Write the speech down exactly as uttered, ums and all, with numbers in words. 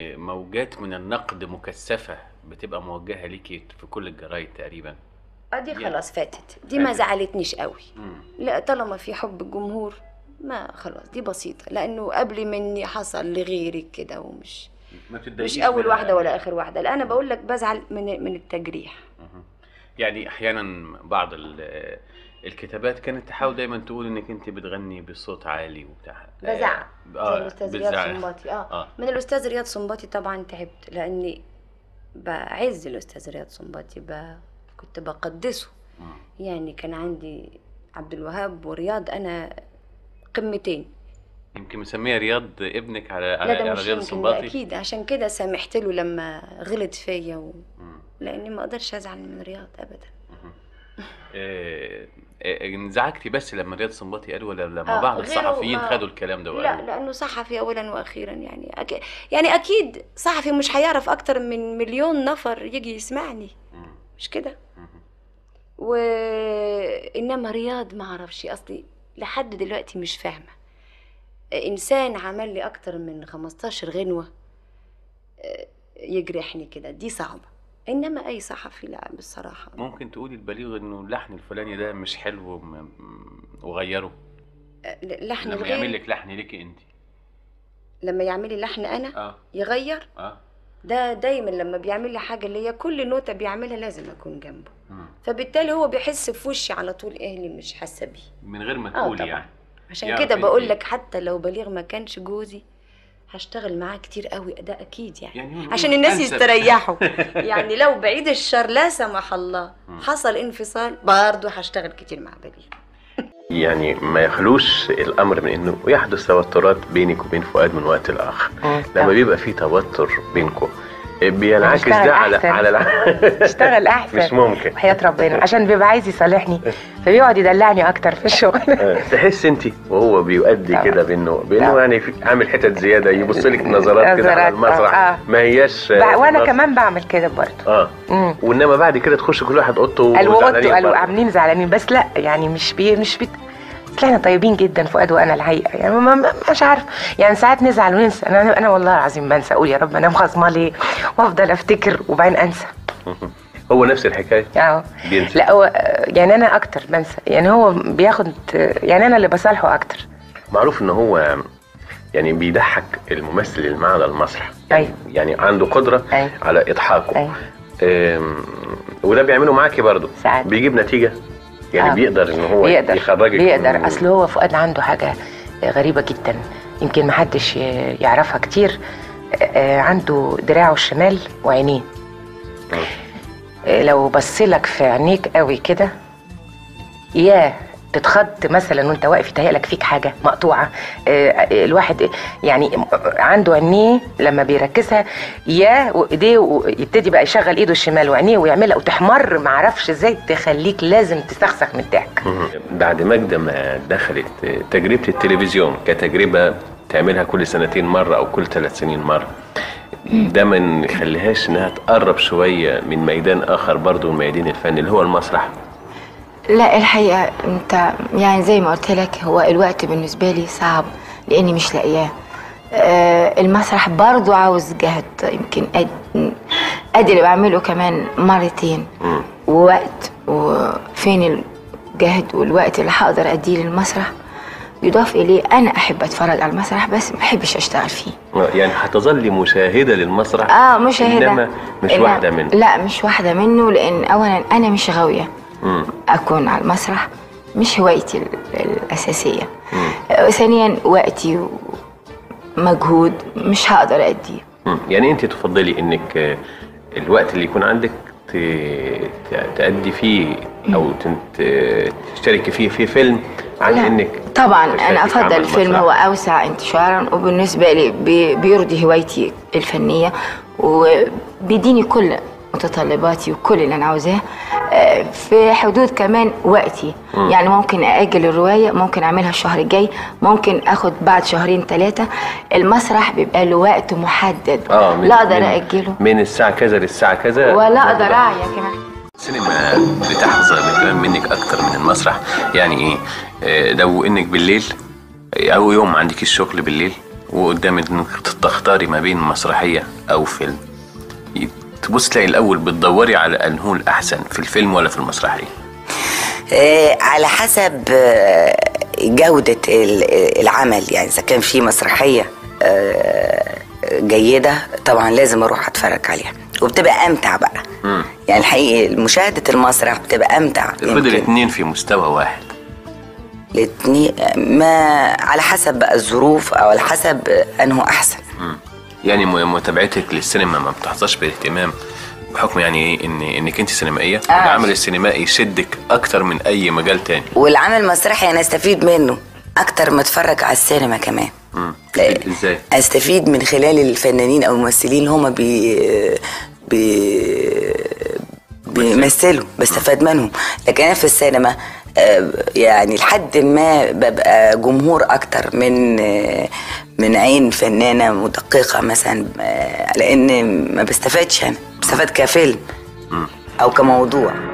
موجات من النقد مكثفة بتبقى موجهة ليكي في كل الجرايد تقريبا. اه دي يعني خلاص فاتت، دي ما فاتت. زعلتنيش قوي. مم. لا طالما في حب الجمهور ما خلاص دي بسيطة، لأنه قبل مني حصل لغيرك كده، ومش ما مش بتتضايقيش أول منها واحدة ولا يعني. آخر واحدة. لا أنا بقول لك بزعل من من التجريح. مهم. يعني احيانا بعض ال- الكتابات كانت تحاول دايما تقول انك انت بتغني بصوت عالي وبتاع. بزعق زي اه الأستاذ رياض بتزعق. سنباطي. اه اه من الأستاذ رياض سنباطي طبعا تعبت، لأني بعز الأستاذ رياض سنباطي، ب... كنت بقدسه. مم. يعني كان عندي عبد الوهاب ورياض، أنا قمتين. يمكن مسميه رياض ابنك على لا على ده على مش رياض يمكن، ده السنباطي. أكيد، عشان كده سامحت له لما غلط فيا و... مم. لأني ما أقدرش أزعل من رياض أبدا. مهم. آه، آه، انزعجتي بس لما رياض السنباطي قال، ولا لما آه بعض غيره الصحفيين ما... خدوا الكلام ده لا وقالوا؟ لأنه صحفي أولا وأخيرا، يعني أكيد، يعني أكيد صحفي مش هيعرف أكتر من مليون نفر يجي يسمعني، مم. مش كده؟ مهم. وإنما رياض ما أعرفش أصلي لحد دلوقتي مش فاهمة. إنسان عمل لي أكتر من خمستاشر غنوة يجرحني كده، دي صعبة. إنما أي صحفي لا بصراحة. ممكن تقولي البليغ انه اللحن الفلاني ده مش حلو وم- وغيره؟ لحن لما يعمل الغير، لك لحن ليكي انت. لما يعمل لي لحن أنا اه يغير، اه ده دايما لما بيعمل لي حاجة اللي هي كل نوتة بيعملها لازم أكون جنبه. مم. فبالتالي هو بيحس في وشي على طول إيه اللي مش حاسة بيه. من غير ما اه تقولي طبعا. يعني. عشان يعرف كده انت- بقول لك حتى لو بليغ ما كانش جوزي هشتغل معاه كتير قوي، ده اكيد يعني, يعني عشان الناس أنسب. يستريحوا. يعني لو بعيد الشر لا سمح الله حصل انفصال برضه هشتغل كتير مع بليغ. يعني ما يخلوش الامر من انه يحدث توترات بينك وبين فؤاد من وقت لاخر. لما بيبقى في توتر بينكم بينعكس ده على على الع... اشتغل احسن. مش ممكن وحياة ربنا عشان بيبقى عايز يصالحني فبيقعد يدلعني اكتر في الشغل. تحس انت وهو بيؤدي كده بانه بانه يعني في عامل حتت زياده، يبص لك نظرات كده على المسرح. آه. ما هياش وانا كمان بعمل كده برضه. اه مم. وانما بعد كده تخش كل واحد اوضته قالوا وزعلانين اوضته، قالوا برضه. عاملين زعلانين، بس لا يعني مش بي مش بي طلعنا طيبين جدا فؤاد وانا الحقيقه، يعني ما ما- مش عارف، يعني ساعات نزعل وننسى. انا انا والله العظيم بنسى، اقول يا رب انا مخصمه ليه، وافضل افتكر وبعدين انسى. هو نفس الحكايه. اه بينسى. لا هو يعني انا اكتر بنسى، يعني هو بياخد، يعني انا اللي بصالحه اكتر. معروف ان هو يعني بيضحك الممثل اللي معاه على المسرح. أيوة. يعني عنده قدره أيوة. على اضحاكه. أيوة. أم، وده بيعمله معاكي برضه ساعات. بيجيب نتيجه. يعني آه. بيقدر ان هو بيقدر يخرجك بيقدر من- اصل هو فؤاد عنده حاجه غريبه جدا يمكن محدش يعرفها كتير. آه، عنده دراعه الشمال وعينيه. آه، لو بصلك في عينيك قوي كده يا تتخض مثلا وانت واقف يتهيألك فيك حاجه مقطوعه. آه، الواحد يعني عنده عينيه لما بيركزها يا وايديه يبتدي بقى يشغل ايده الشمال وعينيه ويعملها وتحمر معرفش ازاي تخليك لازم تسخسخ من الضحك. بعد ماجدة ما دخلت تجربة التلفزيون كتجربة تعملها كل سنتين مرة أو كل ثلاث سنين مرة، ده ما نخليهاش إنها تقرب شوية من ميدان آخر برضو من ميادين الفن اللي هو المسرح؟ لا الحقيقة انت يعني زي ما قلت لك هو الوقت بالنسبة لي صعب لاني مش لاقياه. آه المسرح برضو عاوز جهد، يمكن قد قد اللي بعمله كمان مرتين. مم. ووقت، وفين الجهد والوقت اللي هقدر اديه للمسرح يضاف اليه انا احب اتفرج على المسرح بس ما احبش اشتغل فيه. يعني هتظلي مشاهدة للمسرح؟ اه مشاهدة، إنما مش لا واحدة منه. لا مش واحدة منه، لان اولا انا مش غاوية مم. اكون على المسرح، مش هوايتي ال- الاساسيه. مم. آه، ثانيا وقتي ومجهود مش هقدر اديه. مم. يعني أنت تفضلي إنك آه، الوقت اللي يكون عندك ت- ت- تأدي فيه أو تنت- تشتركي فيه في فيلم عن لا، إنك طبعا تشتركي انا في عمل افضل الفيلم مسرح. هو اوسع انتشارا، وبالنسبه لي بي- بيرضي هوايتي الفنيه وبيديني كل متطلباتي وكل اللي انا عاوزاه آه، في حدود كمان وقتي. مم. يعني ممكن اجل الروايه، ممكن اعملها الشهر الجاي، ممكن اخد بعد شهرين ثلاثه. المسرح بيبقى له وقت محدد، اه من لا اقدر من- اجله من الساعة كذا للساعة كذا، ولا اقدر اعيا كمان. السينما بتحظى باهتمام منك اكتر من المسرح. يعني ايه؟ آه، لو انك بالليل او يوم ما عندكيش شغل بالليل وقدامك انك تختاري ما بين مسرحيه او فيلم، تبص تلاقي الاول بتدوري على انه الاحسن في الفيلم ولا في المسرحيه؟ آه على حسب آه جوده العمل. يعني اذا كان في مسرحيه آه جيده طبعا لازم اروح اتفرج عليها، وبتبقى امتع بقى. م. يعني الحقيقه مشاهده المسرح بتبقى امتع. تفضل الاثنين في مستوى واحد؟ الاثنين ما على حسب بقى الظروف او على حسب انه احسن. م. يعني متابعتك للسينما ما بتحظاش بالاهتمام بحكم يعني ايه ان انك انت سينمائيه؟ آه. العمل السينمائي يشدك اكتر من اي مجال تاني، والعمل المسرحي انا استفيد منه اكتر ما اتفرج على السينما كمان. امم ازاي؟ استفيد من خلال الفنانين او الممثلين اللي هم بي بي بيمثلوا، بستفاد منهم. لكن انا في السينما يعني لحد ما ببقى جمهور اكتر من من عين فنانه مدققه مثلا، لان ما بستفادش، انا بستفاد كفيلم او كموضوع.